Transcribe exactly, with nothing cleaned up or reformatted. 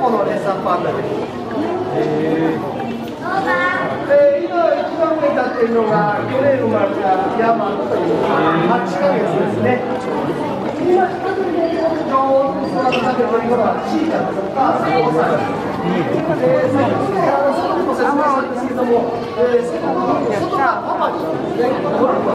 このレッサーパンダです。えーえー、今一番上に立っているのが去年生まれたヤマトというはちかげつですね。今一つ上手に座って食べているのはシーちゃんです。お母さんごさいです。えー、先ほどね、あの外でも説明したんですけども、えー、外がパパにですね。